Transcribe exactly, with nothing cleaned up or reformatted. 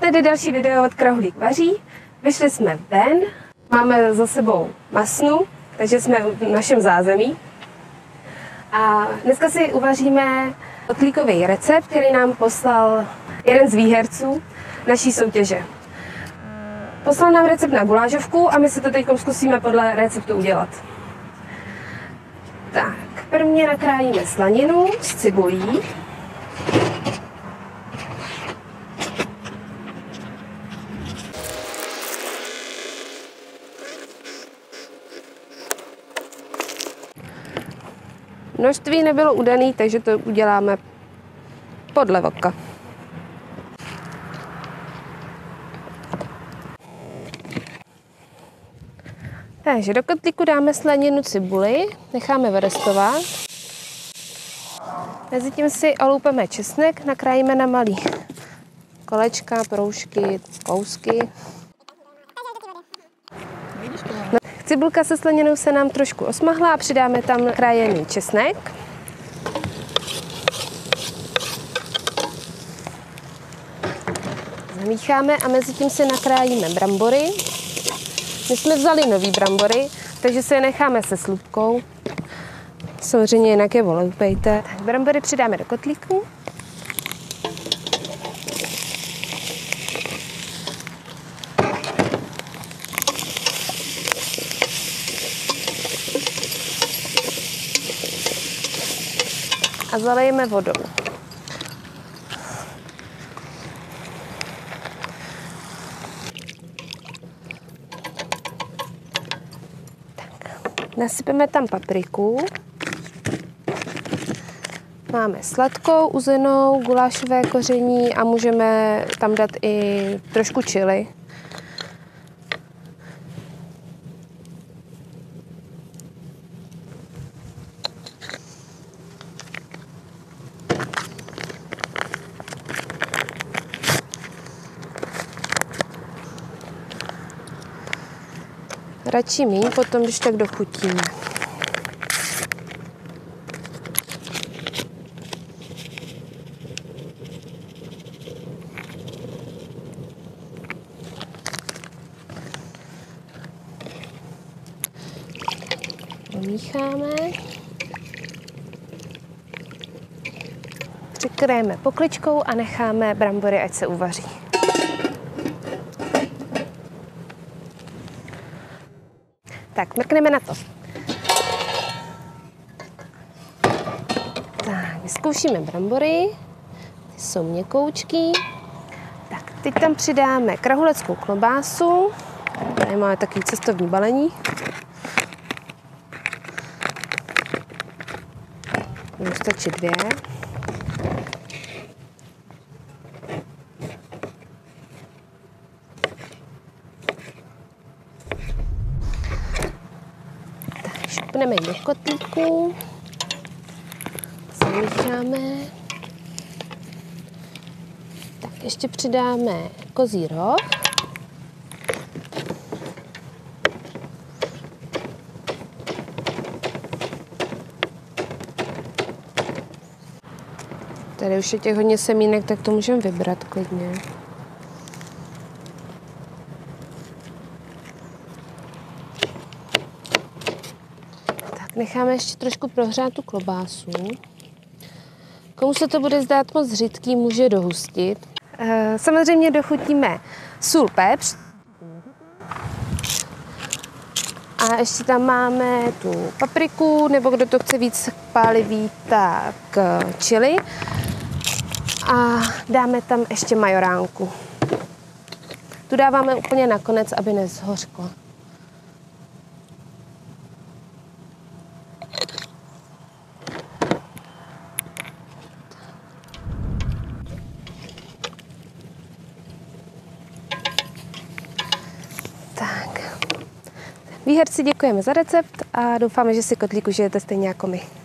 tedy další video od Kraholík vaří. Vyšli jsme ven, máme za sebou masnu, takže jsme v našem zázemí. A dneska si uvaříme kotlíkový recept, který nám poslal jeden z výherců naší soutěže. Poslal nám recept na gulášovku a my si to teď zkusíme podle receptu udělat. Tak, prvně nakrájíme slaninu s cibulí. Množství nebylo udané, takže to uděláme podle voka. Takže do kotlíku dáme slaninu, cibuli, necháme vyrostovat. Mezitím si oloupeme česnek, nakrájíme na malý kolečka, proužky, kousky. Cibulka se slaninou se nám trošku osmahla a přidáme tam krájený česnek. Zamícháme a mezi tím si nakrájíme brambory. My jsme vzali nový brambory, takže si je necháme se slupkou. Samozřejmě jinak je oloupejte. Brambory přidáme do kotlíku. A zalejeme vodou. Tak, nasypeme tam papriku. Máme sladkou, uzenou, gulášové koření a můžeme tam dát i trošku chili. Radši míň, potom když tak dochutíme. Pomícháme. Přikryjeme pokličkou a necháme brambory, ať se uvaří. Tak, mrkneme na to. Tak, vyzkoušíme brambory. Ty jsou měkoučký. Tak, teď tam přidáme krahuleckou klobásu. Tady máme takový cestovní balení. Budou stačit dvě. Šupneme do kotlíku, zamícháme, tak ještě přidáme kozí roh, tady už je těch hodně semínek, tak to můžeme vybrat klidně. Necháme ještě trošku prohřát tu klobásu. Komu se to bude zdát moc řidký, může dohustit. Samozřejmě dochutíme sůl, pepř. A ještě tam máme tu papriku, nebo kdo to chce víc pálivý, tak chili. A dáme tam ještě majoránku. Tu dáváme úplně nakonec, aby nezhořkla. Výherci děkujeme za recept a doufáme, že si kotlík užijete stejně jako my.